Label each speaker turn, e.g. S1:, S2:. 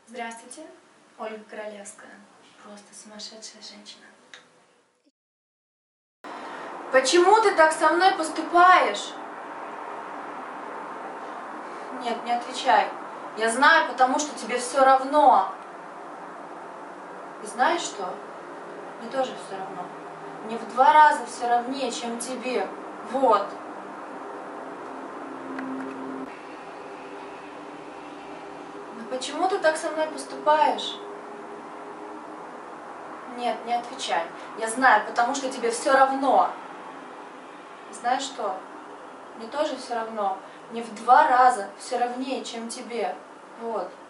S1: Здравствуйте, Ольга Королевская. Просто сумасшедшая женщина. Почему ты так со мной поступаешь? Нет, не отвечай. Я знаю, потому что тебе все равно. И знаешь что? Мне тоже все равно. Мне в 2 раза все равнее, чем тебе. Вот. Но почему ты так со мной поступаешь? Нет, не отвечай. Я знаю, потому что тебе все равно. И знаешь что? Мне тоже все равно. Мне в 2 раза все равнее, чем тебе. Вот.